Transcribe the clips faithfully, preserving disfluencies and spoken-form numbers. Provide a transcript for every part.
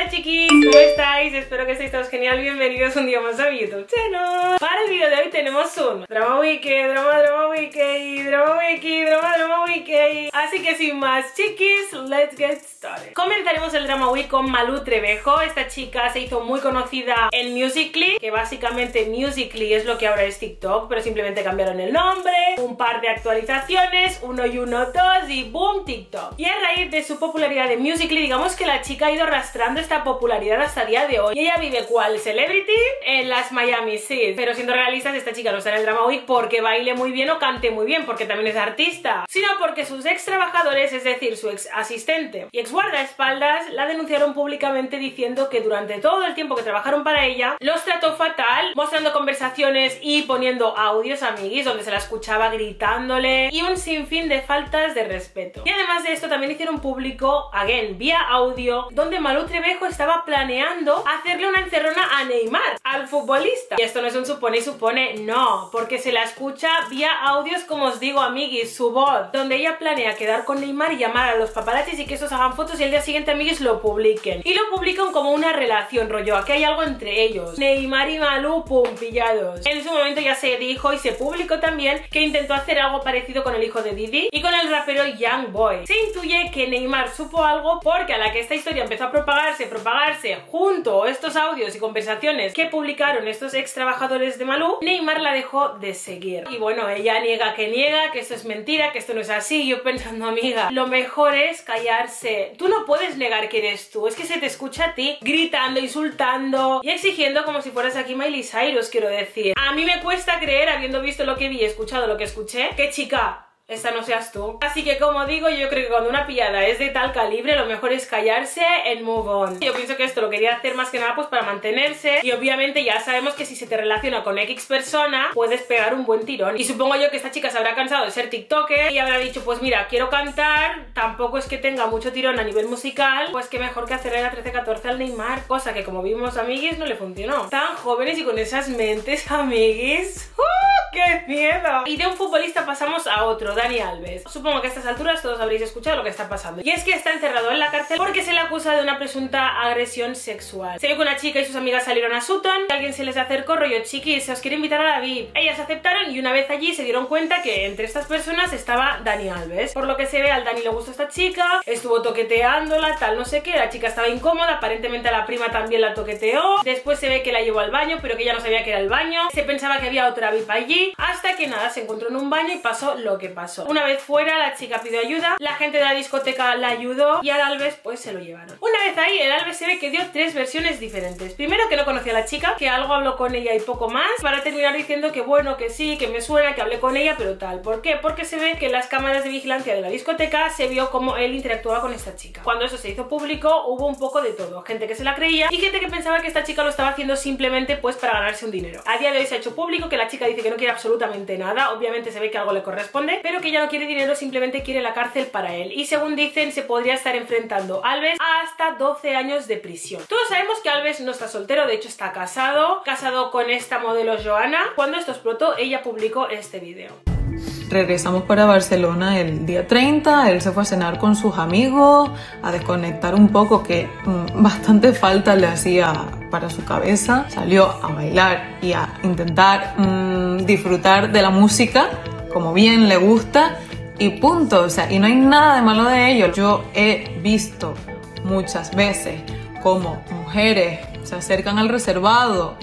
Hola chiquis, ¿cómo estáis? Espero que estéis todos genial, bienvenidos un día más a mi YouTube channel. Para el vídeo de hoy tenemos un Drama Wiki, Drama Drama Wiki, Drama Wiki, Drama Drama Wiki. Así que sin más chiquis, let's get started. Comenzaremos el Drama Week con Malú Trevejo. Esta chica se hizo muy conocida en Musical.ly, que básicamente Musical.ly es lo que ahora es TikTok, pero simplemente cambiaron el nombre, un par de actualizaciones, uno y uno, dos y boom, TikTok. Y a raíz de su popularidad de Musical.ly, digamos que la chica ha ido arrastrando esta popularidad hasta el día de hoy. Y ella vive ¿cuál? Celebrity en las Miami, sí. Pero siendo realistas, esta chica no está en el Drama Week porque baile muy bien o cante muy bien, porque también es artista, sino porque sus ex trabajadores, es decir, su ex asistente y ex guardaespaldas, la denunciaron públicamente diciendo que durante todo el tiempo que trabajaron para ella, los trató fatal, mostrando conversaciones y poniendo audios, amiguis, donde se la escuchaba gritándole y un sinfín de faltas de respeto. Y además de esto, también hicieron público, again, vía audio, donde Malú Trevejo estaba planeando hacerle una encerrona a Neymar, al futbolista. Y esto no es un supone y supone, no, porque se la escucha vía audios, como os digo, amiguis, su voz, donde ella planea quedar con Neymar y llamar a los paparazzis y que estos hagan fotos y el día siguiente, amiguis, lo publiquen. Y lo publican como una relación, rollo, aquí hay algo entre ellos. Neymar y Malú, pum, pillados. En su momento ya se dijo y se publicó también que intentó hacer algo parecido con el hijo de Didi y con el rapero Young Boy. Se intuye que Neymar supo algo porque a la que esta historia empezó a propagarse, propagarse junto a estos audios y conversaciones que publicaron estos ex trabajadores de Malú, Neymar la dejó de seguir. Y bueno, ella niega que niega, que esto es mentira, que esto no es así. Yo pensando, amiga, lo mejor es callarse. Tú no puedes negar que eres tú, es que se te escucha a ti gritando, insultando y exigiendo como si fueras aquí Miley Cyrus, quiero decir. A mí me cuesta creer, habiendo visto lo que vi, escuchado lo que escuché, que chica, esta no seas tú. Así que como digo, yo creo que cuando una pillada es de tal calibre, lo mejor es callarse and move on. Yo pienso que esto lo quería hacer más que nada pues para mantenerse, y obviamente ya sabemos que si se te relaciona con X persona puedes pegar un buen tirón. Y supongo yo que esta chica se habrá cansado de ser tiktoker y habrá dicho, pues mira, quiero cantar, tampoco es que tenga mucho tirón a nivel musical, pues que mejor que hacerle la trece catorce al Neymar, cosa que como vimos, amiguis, no le funcionó. Tan jóvenes y con esas mentes, amiguis. ¡Uh! ¡Qué miedo! Y de un futbolista pasamos a otro, Dani Alves. Supongo que a estas alturas todos habréis escuchado lo que está pasando. Y es que está encerrado en la cárcel porque se le acusa de una presunta agresión sexual. Se ve que una chica y sus amigas salieron a Sutton, y alguien se les acercó, rollo, chiquis, se os quiere invitar a la V I P. Ellas aceptaron y una vez allí se dieron cuenta que entre estas personas estaba Dani Alves. Por lo que se ve, al Dani le gustó esta chica, estuvo toqueteándola, tal no sé qué, la chica estaba incómoda, aparentemente a la prima también la toqueteó. Después se ve que la llevó al baño, pero que ella no sabía que era el baño. Se pensaba que había otra V I P allí, hasta que nada, se encontró en un baño y pasó lo que pasó. Una vez fuera, la chica pidió ayuda, la gente de la discoteca la ayudó y al Alves pues se lo llevaron. Una vez ahí, el Alves se ve que dio tres versiones diferentes. Primero, que no conocía a la chica, que algo habló con ella y poco más, para terminar diciendo que bueno, que sí, que me suena, que hablé con ella, pero tal. ¿Por qué? Porque se ve que en las cámaras de vigilancia de la discoteca se vio cómo él interactuaba con esta chica. Cuando eso se hizo público, hubo un poco de todo. Gente que se la creía y gente que pensaba que esta chica lo estaba haciendo simplemente pues para ganarse un dinero. A día de hoy se ha hecho público que la chica dice que no quiere absolutamente nada. Obviamente se ve que algo le corresponde, pero que ya no quiere dinero, simplemente quiere la cárcel para él. Y según dicen, se podría estar enfrentando Alves a hasta doce años de prisión. Todos sabemos que Alves no está soltero, de hecho está casado, casado con esta modelo Joana. Cuando esto explotó, ella publicó este vídeo. Regresamos para Barcelona el día treinta, él se fue a cenar con sus amigos, a desconectar un poco, que mmm, bastante falta le hacía para su cabeza. Salió a bailar y a intentar mmm, disfrutar de la música como bien le gusta y punto. O sea, y no hay nada de malo de ello. Yo he visto muchas veces cómo mujeres se acercan al reservado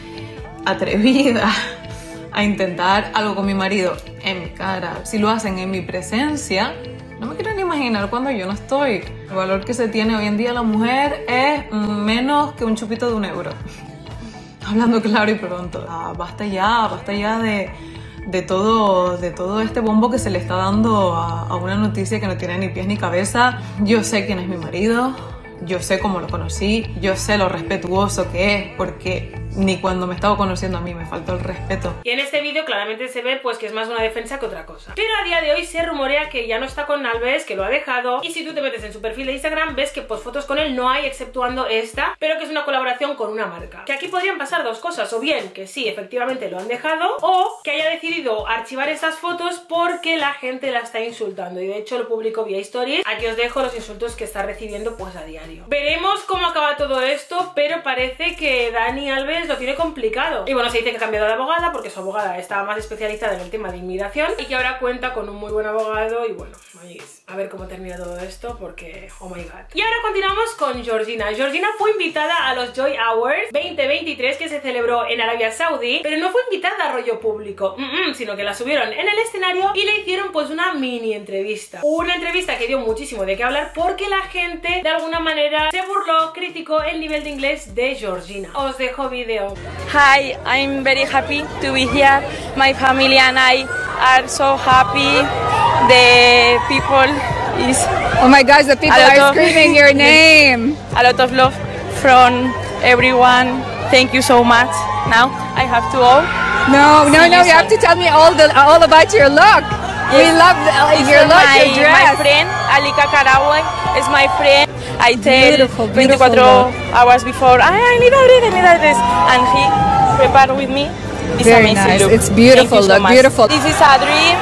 atrevidas a intentar algo con mi marido en mi cara. Si lo hacen en mi presencia, no me quiero ni imaginar cuando yo no estoy. El valor que se tiene hoy en día la mujer es menos que un chupito de un euro. Hablando claro y pronto. Ah, basta ya, basta ya de, de, todo, de todo este bombo que se le está dando a, a una noticia que no tiene ni pies ni cabeza. Yo sé quién es mi marido, yo sé cómo lo conocí, yo sé lo respetuoso que es, porque ni cuando me estaba conociendo a mí me faltó el respeto. Y en este vídeo claramente se ve pues que es más una defensa que otra cosa. Pero a día de hoy se rumorea que ya no está con Alves, que lo ha dejado, y si tú te metes en su perfil de Instagram ves que pues fotos con él no hay exceptuando esta, pero que es una colaboración con una marca. Que aquí podrían pasar dos cosas, o bien que sí, efectivamente lo han dejado, o que haya decidido archivar estas fotos porque la gente la está insultando, y de hecho lo publicó vía stories. Aquí os dejo los insultos que está recibiendo pues a diario. Veremos cómo acaba todo esto, pero parece que Dani Alves lo tiene complicado. Y bueno, se dice que ha cambiado de abogada porque su abogada estaba más especializada en el tema de inmigración y que ahora cuenta con un muy buen abogado. Y bueno, a ver cómo termina todo esto porque, oh my god. Y ahora continuamos con Georgina. Georgina fue invitada a los Joy Awards veinte veintitrés que se celebró en Arabia Saudí, pero no fue invitada a rollo público, mm -mm, sino que la subieron en el escenario y le hicieron pues una mini entrevista. Una entrevista que dio muchísimo de qué hablar porque la gente de alguna manera se burló, criticó el nivel de inglés de Georgina. Os dejo vídeo. Hi, I'm very happy to be here. My family and I are so happy. The people is... Oh my gosh, the people are screaming your name. A lot of love from everyone. Thank you so much. Now I have to go. No, no, no, you have to tell me all the all about your look. Yes. We love the, uh, your look, my, your dress. My friend, Alika Karawi, is my friend. I tell beautiful, beautiful twenty-four hours before, I, I need a dress, I need a dress. And he prepared with me this Very amazing nice. look. It's beautiful Thank you so look, much. beautiful. This is a dream.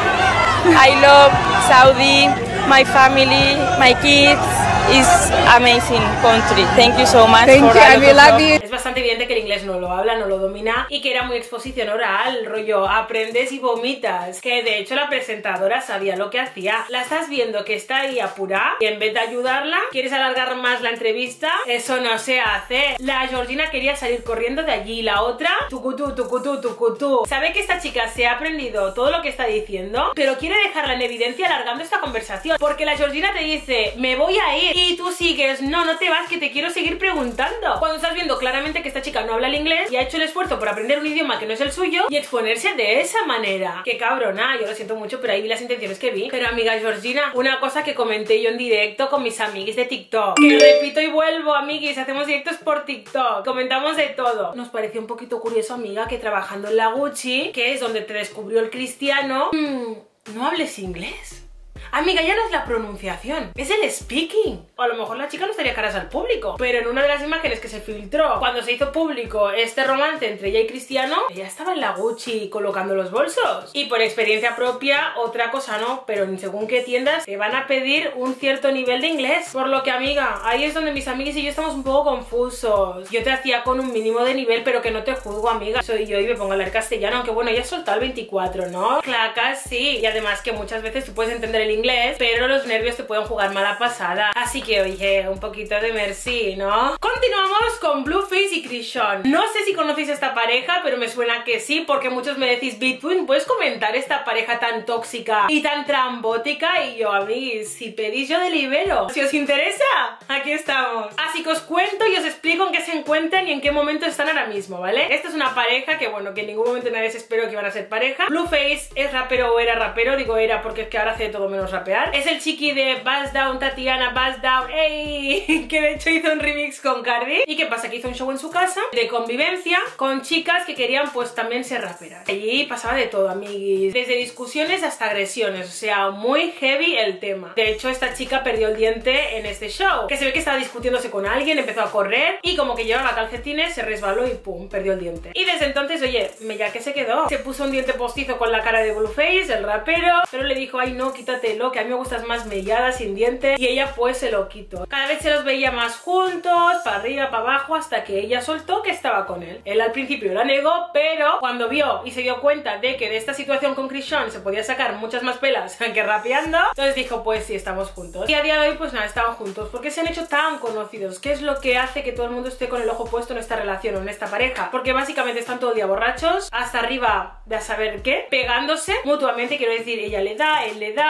I love Saudi, my family, my kids. Is amazing country. Thank you so much. Thank for you, and we love you. Es bastante evidente que el inglés no lo habla, no lo domina y que era muy exposición oral, rollo aprendes y vomitas. Que de hecho la presentadora sabía lo que hacía. La estás viendo que está ahí apurada y en vez de ayudarla, quieres alargar más la entrevista. Eso no se hace. La Georgina quería salir corriendo de allí, la otra, tucutú, tucutú, tucutú. Sabe que esta chica se ha aprendido todo lo que está diciendo, pero quiere dejarla en evidencia alargando esta conversación. Porque la Georgina te dice, me voy a ir. Y tú sigues, no, no te vas, que te quiero seguir preguntando. Cuando estás viendo claramente que esta chica no habla el inglés y ha hecho el esfuerzo por aprender un idioma que no es el suyo y exponerse de esa manera. Qué cabrona, yo lo siento mucho, pero ahí vi las intenciones que vi. Pero amiga Georgina, una cosa que comenté yo en directo con mis amiguis de TikTok, que repito y vuelvo, amiguis, hacemos directos por TikTok, comentamos de todo. Nos pareció un poquito curioso, amiga, que trabajando en la Gucci, que es donde te descubrió el cristiano, mmm, no hables inglés. Amiga, ya no es la pronunciación, es el speaking. O a lo mejor la chica no estaría caras al público, pero en una de las imágenes que se filtró cuando se hizo público este romance entre ella y Cristiano, ella estaba en la Gucci colocando los bolsos. Y por experiencia propia, otra cosa no, pero en según qué tiendas te van a pedir un cierto nivel de inglés. Por lo que, amiga, ahí es donde mis amiguis y yo estamos un poco confusos. Yo te hacía con un mínimo de nivel, pero que no te juzgo, amiga. Soy yo y me pongo a hablar castellano, aunque bueno, ya soltado el veinticuatro, ¿no? Clacas, sí. Y además que muchas veces tú puedes entender el inglés inglés, pero los nervios te pueden jugar mala pasada. Así que, oye, un poquito de merci, ¿no? Continuamos con Blueface y Chrisean. No sé si conocéis a esta pareja, pero me suena que sí, porque muchos me decís, Between, ¿puedes comentar esta pareja tan tóxica y tan trambótica? Y yo, amigos, si pedís yo delibero. Si os interesa, aquí estamos. Así que os cuento y os explico en qué se encuentran y en qué momento están ahora mismo, ¿vale? Esta es una pareja que, bueno, que en ningún momento nadie se esperó que iban a ser pareja. Blueface es rapero o era rapero, digo era porque es que ahora hace de todo menos rapear. Es el chiqui de Buzz Down, Tatiana, Buzz Down, ¡ey! Que de hecho hizo un remix con Cardi. ¿Y qué pasa? Que hizo un show en su casa de convivencia con chicas que querían pues también ser raperas. Allí pasaba de todo, amiguis. Desde discusiones hasta agresiones, o sea, muy heavy el tema. De hecho, esta chica perdió el diente en este show, que se ve que estaba discutiéndose con alguien, empezó a correr y como que llevaba calcetines, se resbaló y pum, perdió el diente. Y desde entonces, oye, ya que se quedó, se puso un diente postizo con la cara de Blueface, el rapero, pero le dijo, ay no, quítatelo, que a mí me gustas más mellada, sin diente, y ella pues se lo quitó. Cada vez se los veía más juntos, para arriba, para abajo, hasta que ella soltó que estaba con él. Él al principio la negó, pero cuando vio y se dio cuenta de que de esta situación con Chrisean se podía sacar muchas más pelas que rapeando, entonces dijo, pues sí, estamos juntos. Y a día de hoy, pues nada, estaban juntos. ¿Por qué se han hecho tan conocidos? ¿Qué es lo que hace que todo el mundo esté con el ojo puesto en esta relación o en esta pareja? Porque básicamente están todo el día borrachos, hasta arriba de a saber qué, pegándose mutuamente, quiero decir, ella le da, él le da, se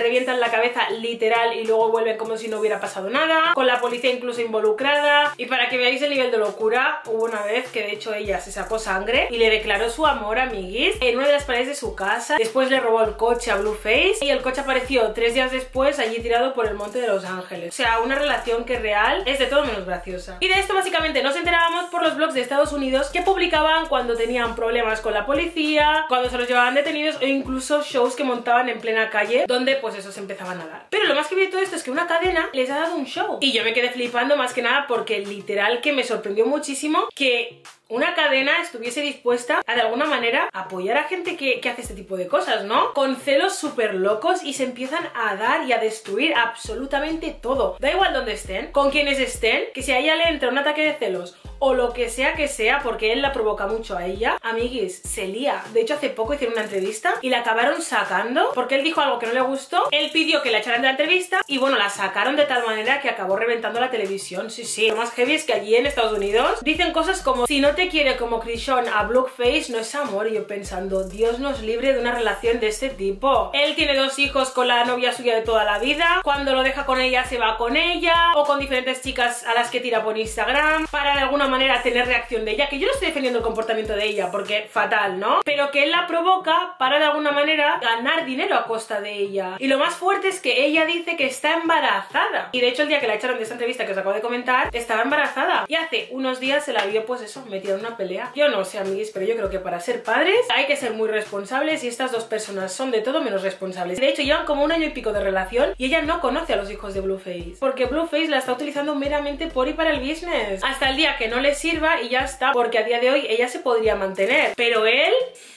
revientan la cabeza literal y luego vuelven como si no hubiera pasado nada, con la policía incluso involucrada. Y para que veáis el nivel de locura, hubo una vez que de hecho ella se sacó sangre y le declaró su amor, amiguis, en una de las paredes de su casa. Después le robó el coche a Blueface y el coche apareció tres días después allí tirado por el monte de Los Ángeles. O sea, una relación que real es de todo menos graciosa. Y de esto básicamente nos enterábamos por los blogs de Estados Unidos que publicaban cuando tenían problemas con la policía, cuando se los llevaban detenidos o incluso shows que montaban en plena calle donde pues eso se empezaban a dar. Pero lo más que vi de todo esto es que una cadena les ha dado un show y yo me quedé flipando más que nada porque literal que me sorprendió muchísimo que una cadena estuviese dispuesta a de alguna manera apoyar a gente que, que hace este tipo de cosas, ¿no? Con celos súper locos y se empiezan a dar y a destruir absolutamente todo. Da igual donde estén, con quienes estén, que si a ella le entra un ataque de celos o lo que sea que sea, porque él la provoca mucho a ella, amiguis, se lía. De hecho, hace poco hicieron una entrevista y la acabaron sacando porque él dijo algo que no le gustó, él pidió que la echaran de la entrevista y bueno, la sacaron de tal manera que acabó reventando la televisión. Sí, sí. Lo más heavy es que allí en Estados Unidos dicen cosas como si no te quiere como Chrisean a Blueface, no es amor. Y yo pensando, Dios nos libre de una relación de este tipo. Él tiene dos hijos con la novia suya de toda la vida, cuando lo deja con ella se va con ella o con diferentes chicas a las que tira por Instagram para de alguna manera tener reacción de ella, que yo no estoy defendiendo el comportamiento de ella porque fatal, ¿no? Pero que él la provoca para de alguna manera ganar dinero a costa de ella. Y lo más fuerte es que ella dice que está embarazada y de hecho el día que la echaron de esta entrevista que os acabo de comentar estaba embarazada y hace unos días se la vio pues eso, metida en una pelea. Yo no sé, amiguis, pero yo creo que para ser padres hay que ser muy responsables y estas dos personas son de todo menos responsables. De hecho llevan como un año y pico de relación y ella no conoce a los hijos de Blueface porque Blueface la está utilizando meramente por y para el business hasta el día que no le sirva y ya está, porque a día de hoy ella se podría mantener, pero él...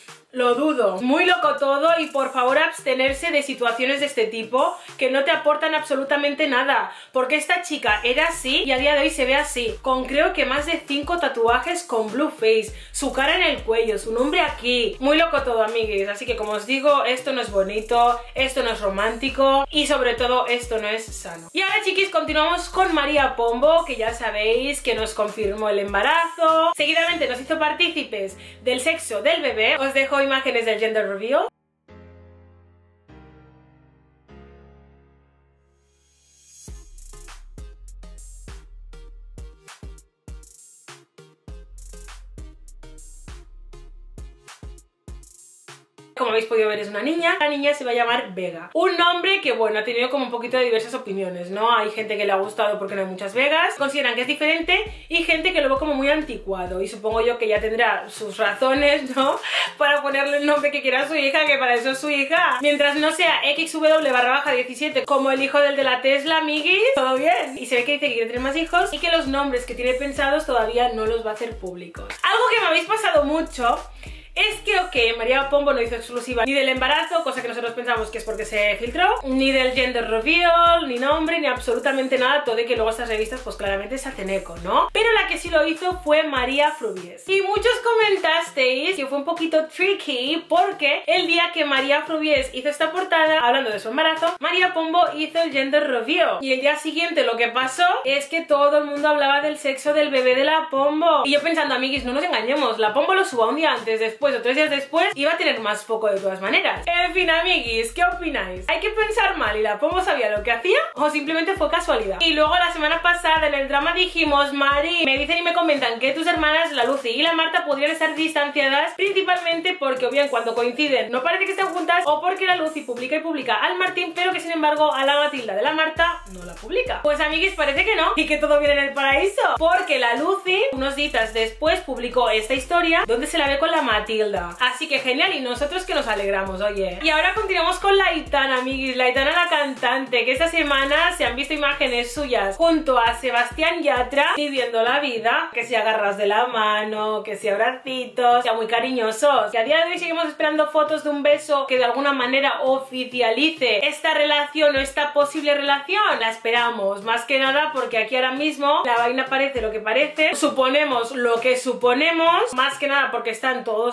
lo dudo. Muy loco todo y por favor abstenerse de situaciones de este tipo que no te aportan absolutamente nada. Porque esta chica era así y a día de hoy se ve así. Con creo que más de cinco tatuajes con Blueface. Su cara en el cuello, su nombre aquí. Muy loco todo, amigues. Así que como os digo, esto no es bonito, esto no es romántico y sobre todo esto no es sano. Y ahora, chiquis, continuamos con María Pombo, que ya sabéis que nos confirmó el embarazo. Seguidamente nos hizo partícipes del sexo del bebé. Os dejo imágenes del gender reveal. Como habéis podido ver es una niña, la niña se va a llamar Vega. Un nombre que bueno, ha tenido como un poquito de diversas opiniones, ¿no? Hay gente que le ha gustado porque no hay muchas Vegas, consideran que es diferente y gente que lo ve como muy anticuado y supongo yo que ya tendrá sus razones, ¿no? Para ponerle el nombre que quiera a su hija, que para eso es su hija. Mientras no sea equis doble u barra baja diecisiete como el hijo del de la Tesla, amiguis, todo bien. Y se ve que dice que quiere tener más hijos y que los nombres que tiene pensados todavía no los va a hacer públicos. Algo que me habéis pasado mucho es que, ok, María Pombo no hizo exclusiva ni del embarazo, cosa que nosotros pensamos que es porque se filtró, ni del gender reveal, ni nombre, ni absolutamente nada, todo de que luego estas revistas pues claramente se hacen eco, ¿no? Pero la que sí lo hizo fue María Frubies. Y muchos comentasteis que fue un poquito tricky porque el día que María Frubies hizo esta portada, hablando de su embarazo, María Pombo hizo el gender reveal. Y el día siguiente lo que pasó es que todo el mundo hablaba del sexo del bebé de la Pombo. Y yo pensando, amiguis, no nos engañemos, la Pombo lo suba un día antes, después o tres días después iba a tener más foco de todas maneras. En fin, amiguis, ¿qué opináis? ¿Hay que pensar mal y la Pombo sabía lo que hacía o simplemente fue casualidad? Y luego la semana pasada en el drama dijimos, Mari, me dicen y me comentan que tus hermanas, la Lucy y la Marta, podrían estar distanciadas principalmente porque o bien cuando coinciden no parece que estén juntas o porque la Lucy publica y publica al Martín pero que sin embargo a la Matilda de la Marta no la publica. Pues, amiguis, parece que no y que todo viene en el paraíso porque la Lucy unos días después publicó esta historia donde se la ve con la Matilda. Así que genial y nosotros que nos alegramos, oye. Y ahora continuamos con la Aitana, amiguis, la Aitana la cantante, que esta semana se han visto imágenes suyas junto a Sebastián Yatra viviendo la vida, que si agarras de la mano, que si abracitos, sea muy cariñosos. Y a día de hoy seguimos esperando fotos de un beso que de alguna manera oficialice esta relación o esta posible relación. La esperamos, más que nada porque aquí ahora mismo la vaina parece lo que parece, suponemos lo que suponemos, más que nada porque están todos los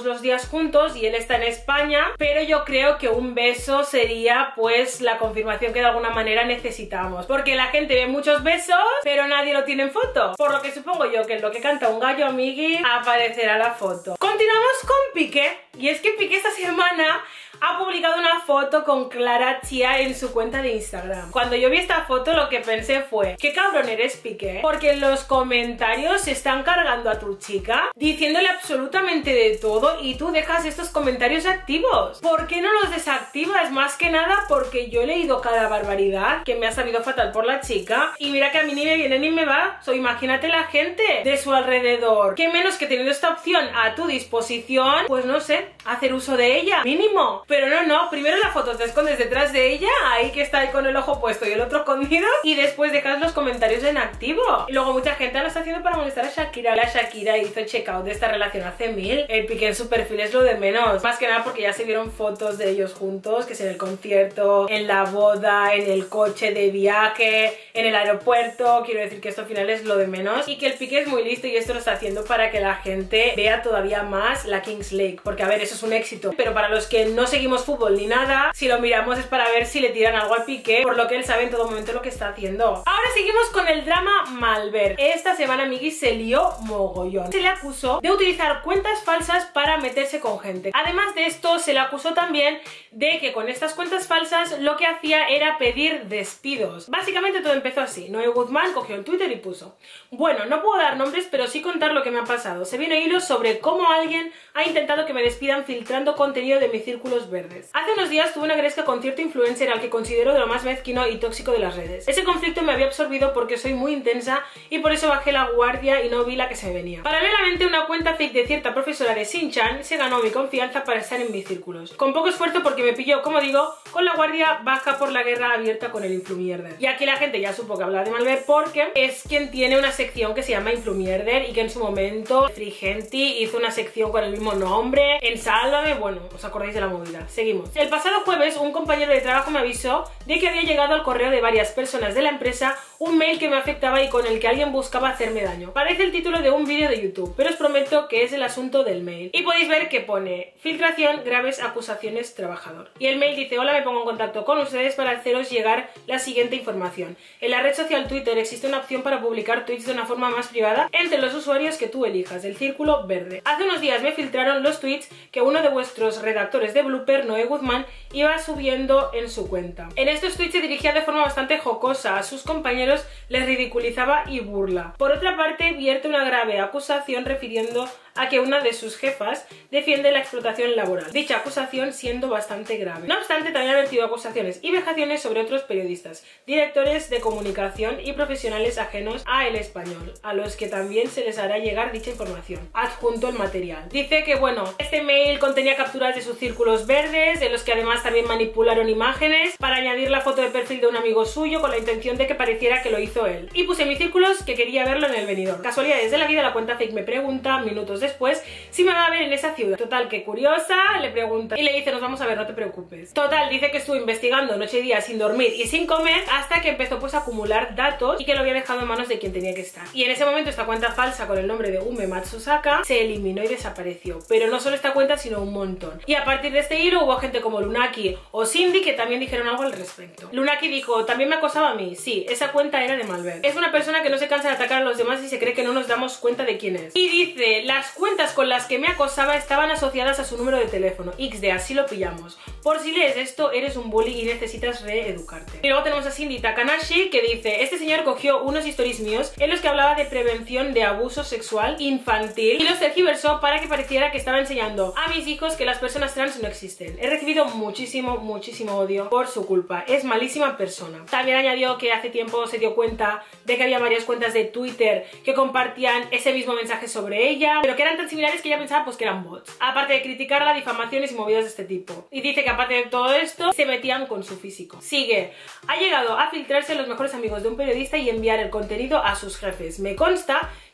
los días juntos y él está en España, pero yo creo que un beso sería pues la confirmación que de alguna manera necesitamos, porque la gente ve muchos besos pero nadie lo tiene en foto, por lo que supongo yo que en lo que canta un gallo amigui aparecerá la foto. Continuamos con Piqué, y es que Piqué esta semana ha publicado una foto con Clara Chia en su cuenta de Instagram. Cuando yo vi esta foto lo que pensé fue, qué cabrón eres, Piqué, porque en los comentarios se están cargando a tu chica diciéndole absolutamente de todo y tú dejas estos comentarios activos. ¿Por qué no los desactivas? Más que nada porque yo he leído cada barbaridad que me ha sabido fatal por la chica y mira que a mí ni me viene ni me va. So, imagínate la gente de su alrededor. Qué menos que teniendo esta opción a tu disposición, pues no sé, hacer uso de ella, mínimo. Pero no, no, primero la foto te escondes detrás de ella, ahí que está ahí con el ojo puesto y el otro escondido, y después dejas los comentarios en activo. Y luego mucha gente lo está haciendo para molestar a Shakira. La Shakira hizo check-out de esta relación hace mil. El Piqué en su perfil es lo de menos. Más que nada porque ya se vieron fotos de ellos juntos, que es en el concierto, en la boda, en el coche de viaje, en el aeropuerto. Quiero decir que esto al final es lo de menos. Y que el Piqué es muy listo y esto lo está haciendo para que la gente vea todavía más la Kings League. Porque a ver, eso es un éxito. Pero para los que no se seguimos fútbol ni nada, si lo miramos es para ver si le tiran algo al Piqué, por lo que él sabe en todo momento lo que está haciendo. Ahora seguimos con el drama Malver. Esta semana Miggy se lió mogollón. Se le acusó de utilizar cuentas falsas para meterse con gente. Además de esto, se le acusó también de que con estas cuentas falsas lo que hacía era pedir despidos. Básicamente todo empezó así. Noé Guzmán cogió el Twitter y puso: bueno, no puedo dar nombres, pero sí contar lo que me ha pasado. Se viene hilos sobre cómo alguien ha intentado que me despidan filtrando contenido de mis círculos verdes. Hace unos días tuve una gresca con cierto influencer al que considero de lo más mezquino y tóxico de las redes. Ese conflicto me había absorbido porque soy muy intensa y por eso bajé la guardia y no vi la que se me venía. Paralelamente, una cuenta fake de cierta profesora de Shin-chan se ganó mi confianza para estar en mis círculos. Con poco esfuerzo porque me pilló, como digo, con la guardia baja por la guerra abierta con el Influmierder. Y aquí la gente ya supo que hablaba de Malver porque es quien tiene una sección que se llama Influmierder y que en su momento Frigenti hizo una sección con el mismo nombre en Sálvame. Bueno, os acordáis de la movida. Seguimos. El pasado jueves un compañero de trabajo me avisó de que había llegado al correo de varias personas de la empresa un mail que me afectaba y con el que alguien buscaba hacerme daño. Parece el título de un vídeo de YouTube, pero os prometo que es el asunto del mail. Y podéis ver que pone: filtración, graves acusaciones, trabajador. Y el mail dice: hola, me pongo en contacto con ustedes para haceros llegar la siguiente información. En la red social Twitter existe una opción para publicar tweets de una forma más privada entre los usuarios que tú elijas, el círculo verde. Hace unos días me filtraron los tweets que uno de vuestros redactores de Blooper, Noé Guzmán, iba subiendo en su cuenta. En estos tweets se dirigía de forma bastante jocosa a sus compañeros, les ridiculizaba y burla. Por otra parte, vierte una grave acusación refiriendo a que una de sus jefas defiende la explotación laboral, dicha acusación siendo bastante grave. No obstante, también ha vertido acusaciones y vejaciones sobre otros periodistas, directores de comunicación y profesionales ajenos a El Español, a los que también se les hará llegar dicha información. Adjunto el material. Dice que, bueno, este mail contenía capturas de sus círculos verdes, de los que además también manipularon imágenes para añadir la foto de perfil de un amigo suyo con la intención de que pareciera que lo hizo él. Y puse en mis círculos que quería verlo en el venidor. Casualidades de la vida, la cuenta fake me pregunta minutos después si me va a ver en esa ciudad. Total, que curiosa, le pregunta y le dice: nos vamos a ver, no te preocupes. Total, dice que estuvo investigando noche y día sin dormir y sin comer hasta que empezó pues a acumular datos y que lo había dejado en manos de quien tenía que estar. Y en ese momento esta cuenta falsa con el nombre de Ume Matsusaka se eliminó y desapareció. Pero no solo esta cuenta, sino un montón. Y a partir de este hilo hubo gente como Lunaki o Cindy que también dijeron algo al respecto. Lunaki dijo: también me acosaba a mí. Sí, esa cuenta era de Malver. Es una persona que no se cansa de atacar a los demás y se cree que no nos damos cuenta de quién es. Y dice: las cuentas con las que me acosaba estaban asociadas a su número de teléfono. equis de, así lo pillamos. Por si lees esto, eres un bully y necesitas reeducarte. Y luego tenemos a Cindy Takanashi que dice: este señor cogió unos stories míos en los que hablaba de prevención de abuso sexual infantil y los tergiversó para que pareciera que estaba enseñando a mis hijos que las personas trans no existen. He recibido muchísimo, muchísimo odio por su culpa. Es malísima persona. También añadió que hace tiempo se dio cuenta de que había varias cuentas de Twitter que compartían ese mismo mensaje sobre ella, pero que eran tan similares que ella pensaba pues que eran bots. Aparte de criticarla, difamaciones y movidas de este tipo. Y dice que aparte de todo esto, se metían con su físico. Sigue: ha llegado a filtrarse los mejores amigos de un periodista y enviar el contenido a sus jefes. Me consta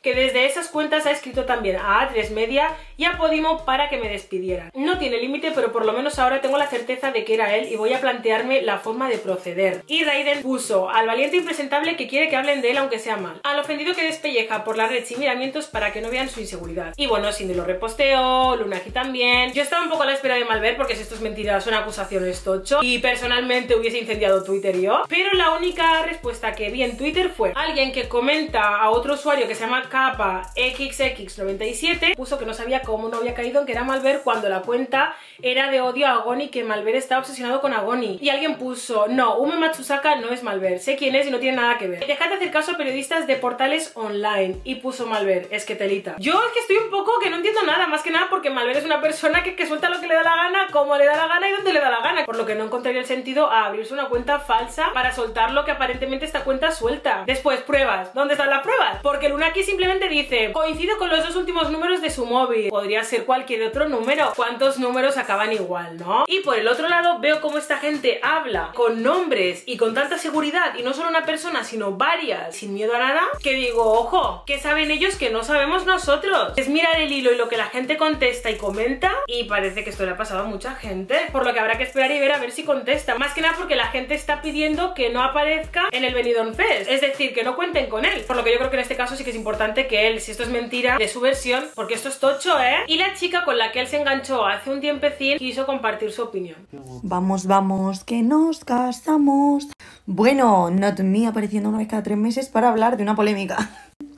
que desde esas cuentas ha escrito también a A tres Media y a Podimo para que me despidieran. No tiene límite, pero por lo menos ahora tengo la certeza de que era él y voy a plantearme la forma de proceder. Y Raiden puso al valiente impresentable que quiere que hablen de él aunque sea mal, al ofendido que despelleja por la red sin miramientos para que no vean su inseguridad. Y bueno, Cindy lo reposteó, Lunaki también. Yo estaba un poco a la espera de Malver porque si esto es mentira son acusaciones tocho y personalmente hubiese incendiado Twitter yo, pero la única respuesta que vi en Twitter fue alguien que comenta a otro usuario que se llama Kappa X X noventa y siete, puso que no sabía cómo no había caído en que era Malver cuando la cuenta era de odio a Agony, que Malver está obsesionado con Agony. Y alguien puso, no, Ume Matsusaka no es Malver, sé quién es y no tiene nada que ver. Dejad de hacer caso a periodistas de portales online. Y puso Malver, es que telita. Yo es que estoy un poco que no entiendo nada, más que nada porque Malver es una persona que, que suelta lo que le da la gana, como le da la gana y donde le da la gana. Por lo que no encontraría el sentido a abrirse una cuenta falsa para soltar lo que aparentemente esta cuenta suelta. Después, pruebas. ¿Dónde están las pruebas? Porque Lunaki simplemente dice, coincido con los dos últimos números de su móvil. Podría ser cualquier otro número. ¿Cuántos números acaban igual, no? Y por el otro lado veo cómo esta gente habla con nombres y con tanta seguridad, y no solo una persona sino varias, sin miedo a nada, que digo, ojo, ¿qué saben ellos que no sabemos nosotros? Es mirar el hilo y lo que la gente contesta y comenta, y parece que esto le ha pasado a mucha gente, por lo que habrá que esperar y ver a ver si contesta. Más que nada porque la gente está pidiendo que no aparezca en el Benidorm Fest, es decir, que no cuenten con él, por lo que yo creo que en este caso sí que es importante que él, si esto es mentira, de su versión, porque esto es tocho, ¿eh? Y la chica con la que él se enganchó hace un tiempecín quiso compartir su opinión. Vamos, vamos, que nos casamos. Bueno, Not Me apareciendo una vez cada tres meses para hablar de una polémica.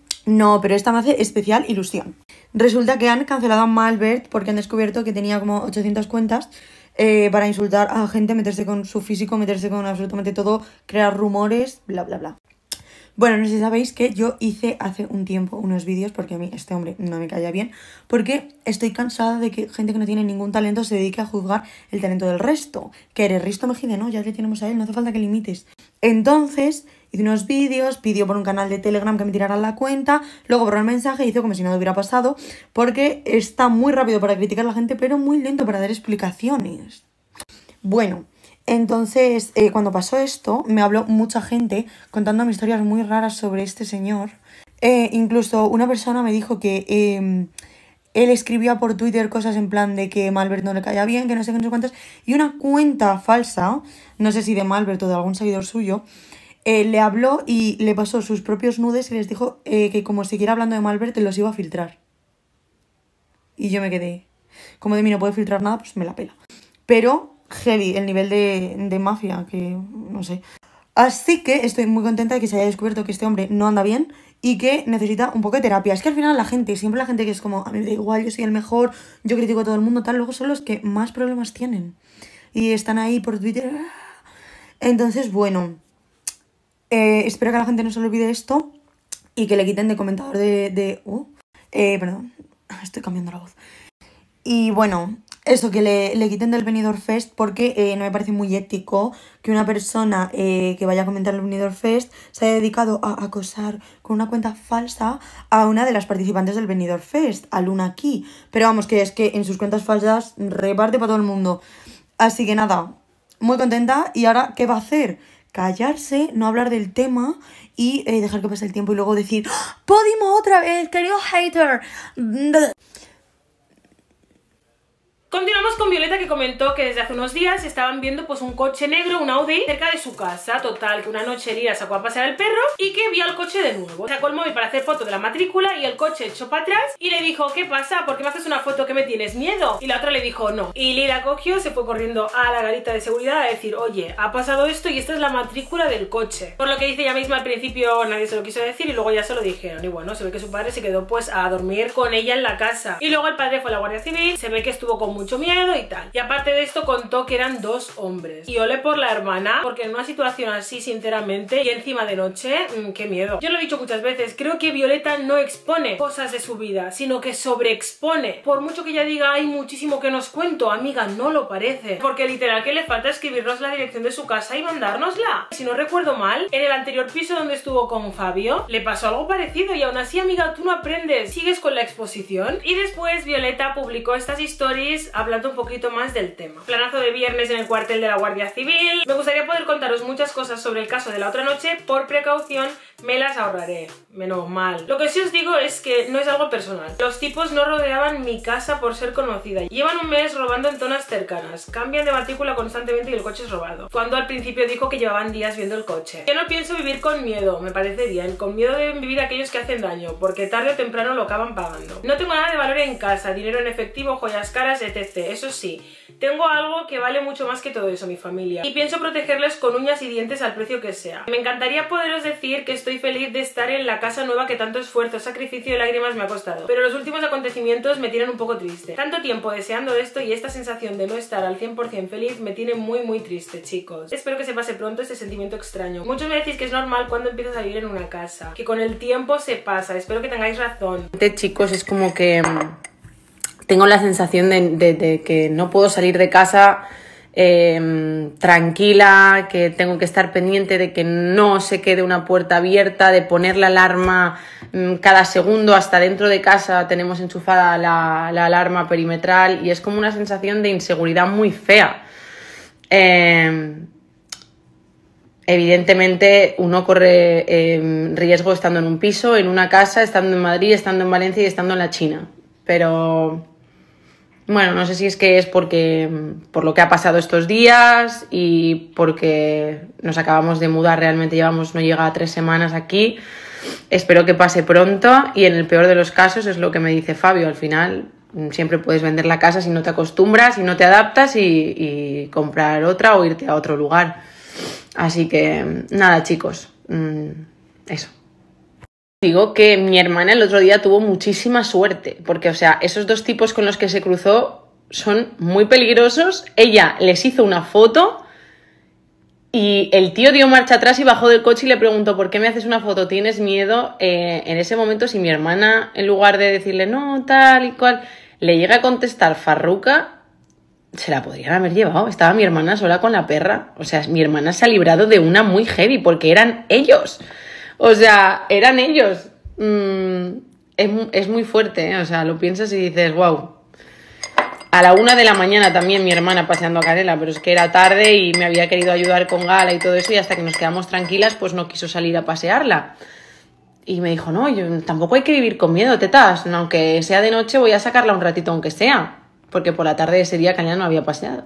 No, pero esta me hace especial ilusión. Resulta que han cancelado a Malvert porque han descubierto que tenía como ochocientas cuentas eh, para insultar a gente, meterse con su físico, meterse con absolutamente todo, crear rumores, bla, bla, bla. Bueno, no sé si sabéis que yo hice hace un tiempo unos vídeos, porque a mí este hombre no me caía bien, porque estoy cansada de que gente que no tiene ningún talento se dedique a juzgar el talento del resto. Que eres Risto Mejide, ¿no? Ya le tenemos a él, no hace falta que limites. Entonces hice unos vídeos, pidió por un canal de Telegram que me tiraran la cuenta, luego borró el mensaje y hizo como si nada hubiera pasado, porque está muy rápido para criticar a la gente, pero muy lento para dar explicaciones. Bueno, entonces eh, cuando pasó esto, me habló mucha gente contándome historias muy raras sobre este señor. Eh, incluso una persona me dijo que eh, él escribía por Twitter cosas en plan de que Malvert no le caía bien, que no sé qué, no sé cuántas, y una cuenta falsa, no sé si de Malvert o de algún seguidor suyo, Eh, le habló y le pasó sus propios nudes y les dijo eh, que como siguiera hablando de Malvert los iba a filtrar. Y yo me quedé, como de mí no puede filtrar nada, pues me la pela. Pero heavy, el nivel de, de mafia, que no sé. Así que estoy muy contenta de que se haya descubierto que este hombre no anda bien y que necesita un poco de terapia. Es que al final la gente, siempre la gente que es como, a mí me da igual, yo soy el mejor, yo critico a todo el mundo, tal, luego son los que más problemas tienen. Y están ahí por Twitter. Entonces, bueno... Eh, espero que a la gente no se le olvide esto y que le quiten de comentador de... de uh, eh, perdón, estoy cambiando la voz. Y bueno, eso, que le, le quiten del Benidorm Fest porque eh, no me parece muy ético que una persona eh, que vaya a comentar el Benidorm Fest se haya dedicado a acosar con una cuenta falsa a una de las participantes del Benidorm Fest, a Lunaki. Pero vamos, que es que en sus cuentas falsas reparte para todo el mundo. Así que nada, muy contenta. ¿Y ahora qué va a hacer? Callarse, no hablar del tema y eh, dejar que pase el tiempo y luego decir ¡Oh, Podimo otra vez, querido hater! Continuamos con Violeta, que comentó que desde hace unos días estaban viendo pues un coche negro, un Audi, cerca de su casa. Total, que una noche Lira sacó a pasear al perro y que vio al coche de nuevo. Sacó el móvil para hacer foto de la matrícula y el coche echó para atrás y le dijo, ¿qué pasa? ¿Por qué me haces una foto? ¿Que me tienes miedo? Y la otra le dijo, no. Y Lira cogió, se fue corriendo a la garita de seguridad a decir, oye, ha pasado esto y esta es la matrícula del coche. Por lo que dice ella misma, al principio nadie se lo quiso decir y luego ya se lo dijeron. Y bueno, se ve que su padre se quedó pues a dormir con ella en la casa. Y luego el padre fue a la Guardia Civil, se ve que estuvo con mucho miedo y tal. Y aparte de esto contó que eran dos hombres. Y ole por la hermana, porque en una situación así, sinceramente, y encima de noche, mmm, qué miedo. Yo lo he dicho muchas veces, creo que Violeta no expone cosas de su vida, sino que sobreexpone. Por mucho que ella diga, hay muchísimo que nos cuento, amiga, no lo parece. Porque literal que le falta escribirnos la dirección de su casa y mandárnosla. Si no recuerdo mal, en el anterior piso donde estuvo con Fabio, le pasó algo parecido y aún así, amiga, tú no aprendes, sigues con la exposición. Y después Violeta publicó estas stories hablando un poquito más del tema. Planazo de viernes en el cuartel de la Guardia Civil. Me gustaría poder contaros muchas cosas sobre el caso de la otra noche. Por precaución Me las ahorraré, menos mal. Lo que sí os digo es que no es algo personal. Los tipos no rodeaban mi casa por ser conocida. Llevan un mes robando en zonas cercanas. Cambian de matrícula constantemente y el coche es robado. Cuando al principio dijo que llevaban días viendo el coche. Yo no pienso vivir con miedo, me parece bien. Con miedo deben vivir aquellos que hacen daño, porque tarde o temprano lo acaban pagando. No tengo nada de valor en casa, dinero en efectivo, joyas caras, etcétera. Eso sí, tengo algo que vale mucho más que todo eso, mi familia. Y pienso protegerles con uñas y dientes al precio que sea. Me encantaría poderos decir que estoy feliz de estar en la casa nueva que tanto esfuerzo, sacrificio y lágrimas me ha costado. Pero los últimos acontecimientos me tienen un poco triste. Tanto tiempo deseando esto y esta sensación de no estar al cien por cien feliz me tiene muy muy triste, chicos. Espero que se pase pronto este sentimiento extraño. Muchos me decís que es normal cuando empiezas a vivir en una casa, que con el tiempo se pasa. Espero que tengáis razón. Chicos, es como que tengo la sensación de, de, de que no puedo salir de casa eh, tranquila, que tengo que estar pendiente de que no se quede una puerta abierta, de poner la alarma mm, cada segundo. Hasta dentro de casa tenemos enchufada la, la alarma perimetral y es como una sensación de inseguridad muy fea. Eh, evidentemente uno corre eh, riesgo estando en un piso, en una casa, estando en Madrid, estando en Valencia y estando en la China, pero bueno, no sé si es que es porque por lo que ha pasado estos días y porque nos acabamos de mudar, realmente llevamos, no llega a tres semanas aquí. Espero que pase pronto y en el peor de los casos es lo que me dice Fabio, al final siempre puedes vender la casa si no te acostumbras, si no te adaptas y, y comprar otra o irte a otro lugar. Así que nada, chicos, eso. Digo que mi hermana el otro día tuvo muchísima suerte, porque, o sea, esos dos tipos con los que se cruzó son muy peligrosos. Ella les hizo una foto y el tío dio marcha atrás y bajó del coche y le preguntó: ¿por qué me haces una foto? ¿Tienes miedo? Eh, en ese momento, si mi hermana, en lugar de decirle no, tal y cual, le llega a contestar farruca, se la podrían haber llevado. Estaba mi hermana sola con la perra. O sea, mi hermana se ha librado de una muy heavy, porque eran ellos. O sea, eran ellos. Mm, es, es muy fuerte, ¿eh? O sea, lo piensas y dices, wow. A la una de la mañana también mi hermana paseando a Canela, pero es que era tarde y me había querido ayudar con Gala y todo eso, y hasta que nos quedamos tranquilas, pues no quiso salir a pasearla. Y me dijo, no, yo, tampoco hay que vivir con miedo, tetas. Aunque sea de noche voy a sacarla un ratito aunque sea. Porque por la tarde ese día Canela no había paseado.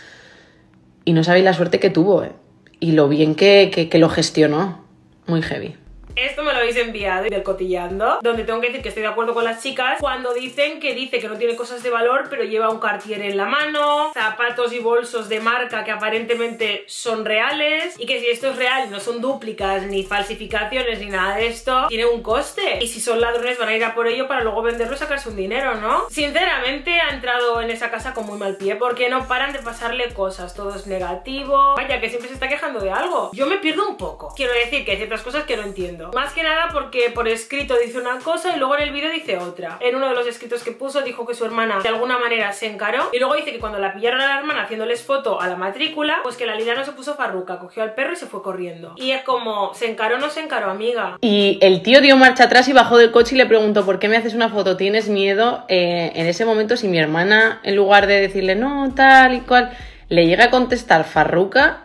Y no sabéis la suerte que tuvo, ¿eh? Y lo bien que, que, que lo gestionó. Muy heavy. Esto me lo habéis enviado del Cotillando, donde tengo que decir que estoy de acuerdo con las chicas cuando dicen que dice que no tiene cosas de valor, pero lleva un Cartier en la mano, zapatos y bolsos de marca que aparentemente son reales, y que si esto es real y no son dúplicas ni falsificaciones ni nada de esto, tiene un coste. Y si son ladrones van a ir a por ello para luego venderlo y sacarse un dinero, ¿no? Sinceramente ha entrado en esa casa con muy mal pie, porque no paran de pasarle cosas, todo es negativo. Vaya, que siempre se está quejando de algo. Yo me pierdo un poco. Quiero decir que hay ciertas cosas que no entiendo. Más que nada porque por escrito dice una cosa y luego en el vídeo dice otra. En uno de los escritos que puso dijo que su hermana de alguna manera se encaró, y luego dice que cuando la pillaron a la hermana haciéndoles foto a la matrícula, pues que la Lila no se puso farruca, cogió al perro y se fue corriendo. Y es como, ¿se encaró o no se encaró, amiga? Y el tío dio marcha atrás y bajó del coche y le preguntó: ¿por qué me haces una foto? ¿Tienes miedo? Eh, en ese momento, si mi hermana, en lugar de decirle no, tal y cual, le llega a contestar farruca,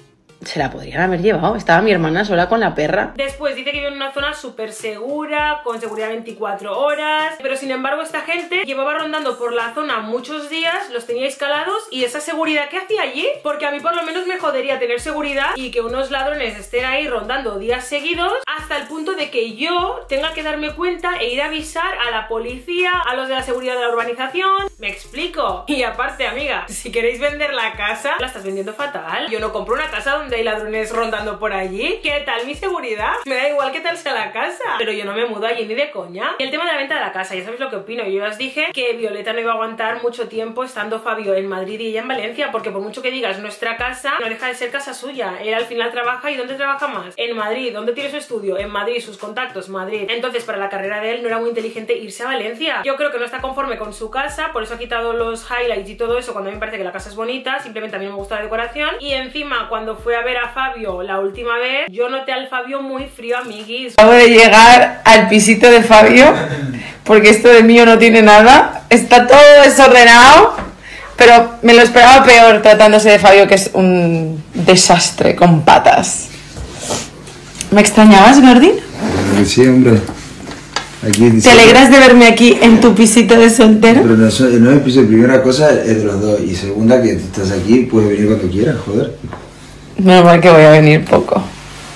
se la podrían haber llevado. Estaba mi hermana sola con la perra. Después dice que vive en una zona súper segura, con seguridad veinticuatro horas, pero sin embargo esta gente llevaba rondando por la zona muchos días, los tenía escalados, y esa seguridad, ¿qué hacía allí? Porque a mí por lo menos me jodería tener seguridad y que unos ladrones estén ahí rondando días seguidos, hasta el punto de que yo tenga que darme cuenta e ir a avisar a la policía, a los de la seguridad de la urbanización. ¿Me explico? Y aparte, amiga, si queréis vender la casa, la estás vendiendo fatal. Yo no compro una casa donde hay ladrones rondando por allí. ¿Qué tal mi seguridad? Me da igual qué tal sea la casa, pero yo no me mudo allí ni de coña. Y el tema de la venta de la casa, ya sabéis lo que opino. Yo ya os dije que Violeta no iba a aguantar mucho tiempo estando Fabio en Madrid y ella en Valencia, porque por mucho que digas nuestra casa, no deja de ser casa suya. Él al final trabaja, ¿y dónde trabaja más? En Madrid. ¿Dónde tiene su estudio? En Madrid. Sus contactos, Madrid. Entonces para la carrera de él no era muy inteligente irse a Valencia. Yo creo que no está conforme con su casa, por eso ha quitado los highlights y todo eso, cuando a mí me parece que la casa es bonita. Simplemente a mí no me gusta la decoración. Y encima cuando fue a ver a Fabio la última vez, yo noté al Fabio muy frío, amiguis. Acabo de llegar al pisito de Fabio, porque esto de mío no tiene nada. Está todo desordenado, pero me lo esperaba peor tratándose de Fabio, que es un desastre con patas. ¿Me extrañabas, Gordi? Eh, sí, hombre. Aquí, ¿Te alegras de verme aquí en tu pisito de soltero? Pero no, so- no es piso. Primera cosa es de los dos. Y segunda, que tú estás aquí, puedes venir cuando quieras, joder. Menos mal que voy a venir poco.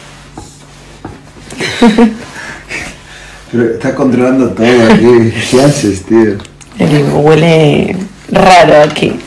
Pero estás controlando todo aquí. ¿Qué haces, tío? Le digo, huele raro aquí.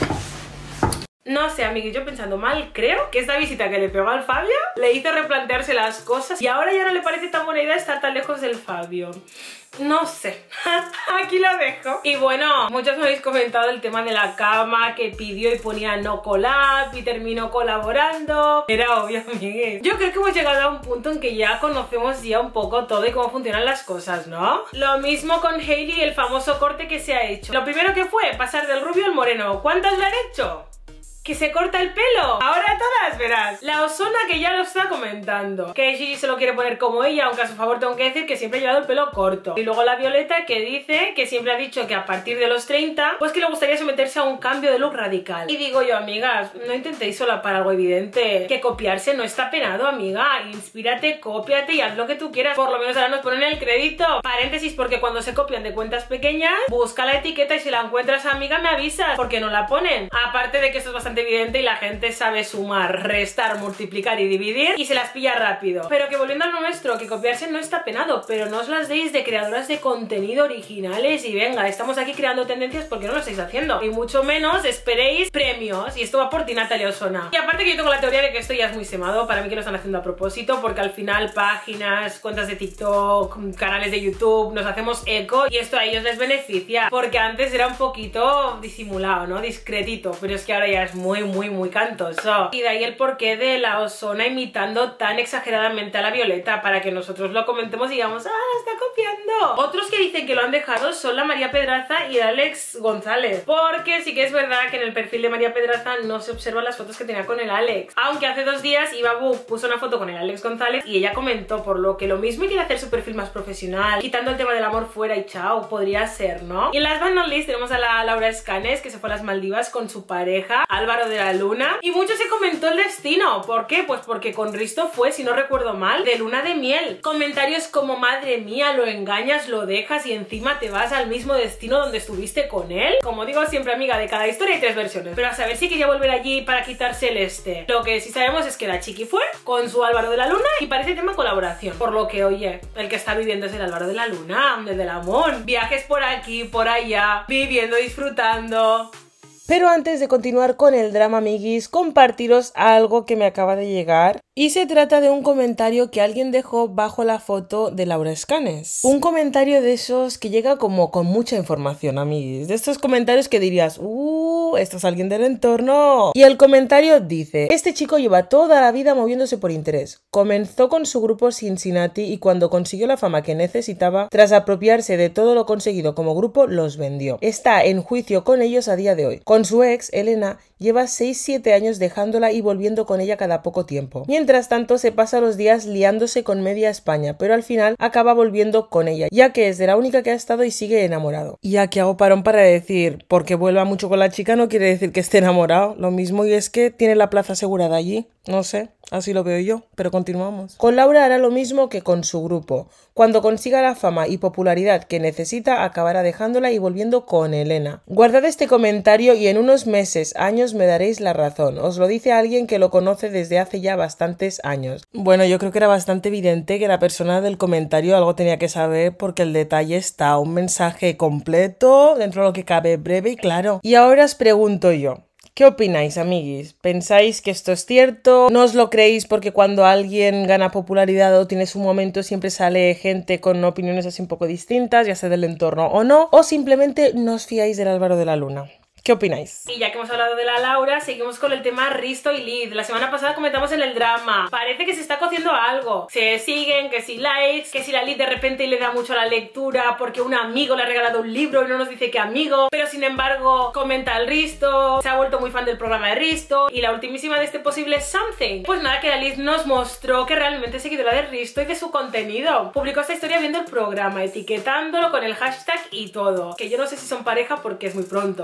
No sé, amiguis, yo pensando mal, creo que esta visita que le pegó al Fabio le hizo replantearse las cosas y ahora ya no le parece tan buena idea estar tan lejos del Fabio. No sé, aquí lo dejo. Y bueno, muchos me habéis comentado el tema de la cama, que pidió y ponía no collab y terminó colaborando. Era obvio, amigues. Yo creo que hemos llegado a un punto en que ya conocemos ya un poco todo y cómo funcionan las cosas, ¿no? Lo mismo con Hailey y el famoso corte que se ha hecho. Lo primero que fue pasar del rubio al moreno. ¿Cuántas lo han hecho? Que se corta el pelo. Ahora todas, verás. La Ozona que ya lo está comentando, que Gigi se lo quiere poner como ella, aunque a su favor tengo que decir que siempre ha llevado el pelo corto. Y luego la Violeta, que dice que siempre ha dicho que a partir de los treinta pues que le gustaría someterse a un cambio de look radical. Y digo yo, amigas, no intentéis solapar algo evidente. Que copiarse no está penado, amiga. Inspírate, cópiate y haz lo que tú quieras. Por lo menos ahora nos ponen el crédito. Paréntesis, porque cuando se copian de cuentas pequeñas, busca la etiqueta y si la encuentras, amiga, me avisas, porque no la ponen. Aparte de que esto es bastante evidente y la gente sabe sumar, restar, multiplicar y dividir y se las pilla rápido. Pero que volviendo a lo nuestro, que copiarse no está penado, pero no os las deis de creadoras de contenido originales y venga, estamos aquí creando tendencias porque no lo estáis haciendo. Y mucho menos esperéis premios, y esto va por ti, Natalia Ozona. Y aparte que yo tengo la teoría de que esto ya es muy semado, para mí que lo están haciendo a propósito, porque al final páginas, cuentas de TikTok, canales de YouTube, nos hacemos eco y esto a ellos les beneficia, porque antes era un poquito disimulado, ¿no? Discretito, pero es que ahora ya es muy, muy, muy cantoso. Y de ahí el porqué de la Ozona imitando tan exageradamente a la Violeta, para que nosotros lo comentemos y digamos, ¡ah, la está copiando! Otros que dicen que lo han dejado son la María Pedraza y el Alex González, porque sí que es verdad que en el perfil de María Pedraza no se observan las fotos que tenía con el Alex, aunque hace dos días Ibabu puso una foto con el Alex González y ella comentó por lo que lo mismo y quiere hacer su perfil más profesional, quitando el tema del amor fuera y chao, podría ser, ¿no? Y en las Band Not Least tenemos a la Laura Escanes, que se fue a las Maldivas con su pareja Álvaro de la Luna, y mucho se comentó el destino. ¿Por qué? Pues porque con Risto fue, si no recuerdo mal, de luna de miel. Comentarios como, madre mía, lo engañas, lo dejas y encima te vas al mismo destino donde estuviste con él. Como digo siempre, amiga, de cada historia hay tres versiones, pero a saber si quería volver allí para quitarse el este. Lo que sí sabemos es que la chiqui fue con su Álvaro de la Luna y parece tema colaboración, por lo que, oye, el que está viviendo es el Álvaro de la Luna, el del amor. Viajes por aquí, por allá, viviendo, disfrutando. Pero antes de continuar con el drama, amiguis, compartiros algo que me acaba de llegar. Y se trata de un comentario que alguien dejó bajo la foto de Laura Escanes. Un comentario de esos que llega como con mucha información, amiguis. De estos comentarios que dirías, uh, esto es alguien del entorno. Y el comentario dice, este chico lleva toda la vida moviéndose por interés. Comenzó con su grupo Cincinnati y cuando consiguió la fama que necesitaba, tras apropiarse de todo lo conseguido como grupo, los vendió. Está en juicio con ellos a día de hoy. Con su ex, Elena, lleva seis siete años dejándola y volviendo con ella cada poco tiempo. Mientras tanto, se pasa los días liándose con media España, pero al final acaba volviendo con ella, ya que es de la única que ha estado y sigue enamorado. Y aquí hago parón para decir, porque vuelva mucho con la chica no quiere decir que esté enamorado. Lo mismo y es que tiene la plaza asegurada allí. No sé, así lo veo yo, pero continuamos. Con Laura hará lo mismo que con su grupo. Cuando consiga la fama y popularidad que necesita, acabará dejándola y volviendo con Elena. Guardad este comentario y en unos meses, años me daréis la razón. Os lo dice alguien que lo conoce desde hace ya bastantes años. Bueno, yo creo que era bastante evidente que la persona del comentario algo tenía que saber porque el detalle está, un mensaje completo, dentro de lo que cabe, breve y claro. Y ahora os pregunto yo, ¿qué opináis, amiguis? ¿Pensáis que esto es cierto? ¿No os lo creéis porque cuando alguien gana popularidad o tiene su momento siempre sale gente con opiniones así un poco distintas, ya sea del entorno o no? ¿O simplemente no os fiáis del Álvaro de la Luna? ¿Qué opináis? Y ya que hemos hablado de la Laura, seguimos con el tema Risto y Liz. La semana pasada comentamos en el drama. Parece que se está cociendo algo. Se siguen, que si likes, que si la Liz de repente le da mucho a la lectura porque un amigo le ha regalado un libro y no nos dice qué amigo. Pero sin embargo, comenta el Risto, se ha vuelto muy fan del programa de Risto. Y la ultimísima de este posible Something. Pues nada, que la Liz nos mostró que realmente es seguidora de Risto y de su contenido. Publicó esta historia viendo el programa, etiquetándolo con el hashtag y todo. Que yo no sé si son pareja porque es muy pronto. Pero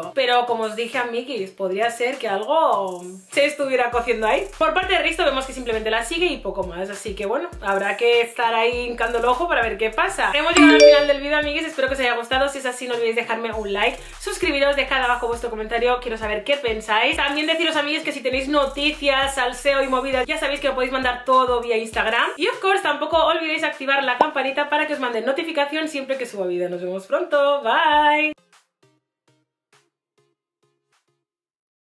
Pero como os dije, amiguis, podría ser que algo se estuviera cociendo ahí. Por parte de Risto vemos que simplemente la sigue y poco más, así que bueno, habrá que estar ahí hincando el ojo para ver qué pasa. Hemos llegado al final del vídeo, amiguis, espero que os haya gustado. Si es así, no olvidéis dejarme un like, suscribiros, dejad abajo vuestro comentario, quiero saber qué pensáis. También deciros, amiguis, que si tenéis noticias, salseo y movidas, ya sabéis que lo podéis mandar todo vía Instagram. Y of course, tampoco olvidéis activar la campanita para que os manden notificación siempre que suba vídeo. Nos vemos pronto, bye.